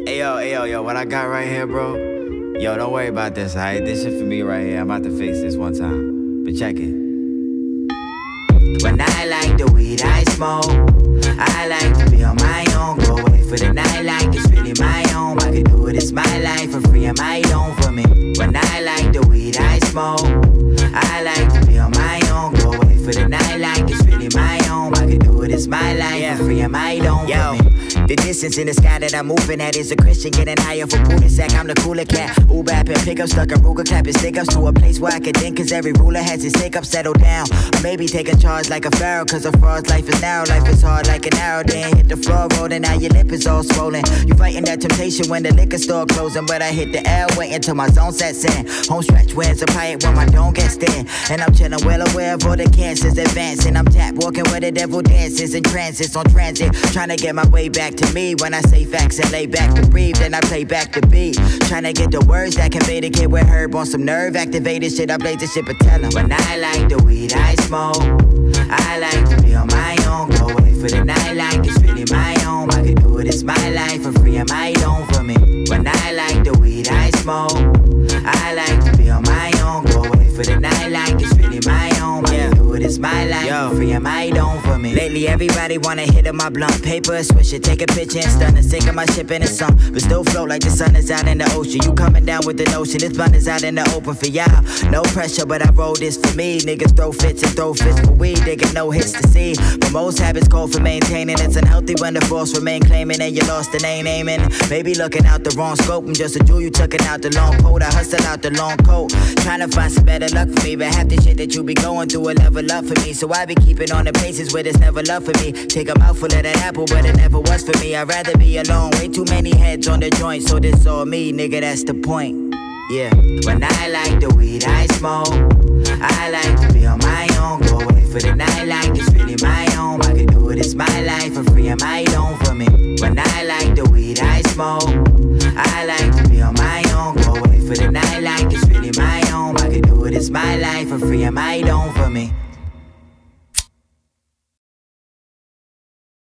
Yo, what I got right here, bro? Yo, don't worry about this, alright? This shit for me right here. I'm about to fix this one time. But check it. When I like the weed I smoke, I like to be on my own. Go away for the night like it's really my own. I can do it, it's my life for free and my own for me. When I like the weed I smoke, I like to be on my own. Go away for the night like it's really my own. I can do it, it's my life for free and my own for me. The distance in the sky that I'm moving at is a Christian getting higher for Buddha sack. I'm the cooler cat. Uber app and pickup stuck a Ruger clapping stick ups to a place where I can think. Cause every ruler has its stick up, settle down. Or maybe take a charge like a pharaoh. Cause a fraud's life is narrow. Life is hard like an arrow. Then hit the floor rolling. Now your lip is all swollen. You fighting that temptation when the liquor store closing. But I hit the L waiting till my zone sets in. Home stretch wins a pirate when my dome gets thin. And I'm chilling well aware of all the cancers advancing. I'm tap walking where the devil dances in transits on transit. Trying to get my way back to me. When I say facts and lay back to breathe, then I play back the beat. Trying to get the words that convey the kid with herb on some nerve activated shit. I blaze this shit, but tell 'em. When I like the weed I smoke, I like to be on my own. Go away for the night like it's really my own. I can do it, it's my life for free and my own for me. When I like the weed I smoke, I like to be on my own. Go away for the night like it's really my own. I can do it, it's my life for free and my own for me. Lately everybody wanna hit on my blunt paper, switch it, take a picture and stun. Sick of my ship in the sun, but still float like the sun is out in the ocean. You coming down with the notion, this blunt is out in the open for y'all. No pressure, but I roll this for me. Niggas throw fits and throw fits for weed. They get no hits to see, but most habits call for maintaining. It's unhealthy when the force remain claiming and you lost and ain't aiming. Maybe looking out the wrong scope. I'm just a jewel, you tucking out the long coat. I hustle out the long coat, trying to find some better luck for me. But half the shit that you be going through will level up for me. So I be keeping on the places where there's never love for me. Take a mouthful of that apple, but it never was for me. I'd rather be alone, way too many heads on the joint. So this all me, nigga, that's the point. Yeah. When I like the weed I smoke, I like to be on my own. Go away for the night like it's really my own. I can do it, it's my life for free and my own for me. When I like the weed I smoke, I like to be on my own. Go away for the night like it's really my own. I can do it, it's my life for free and my own for me.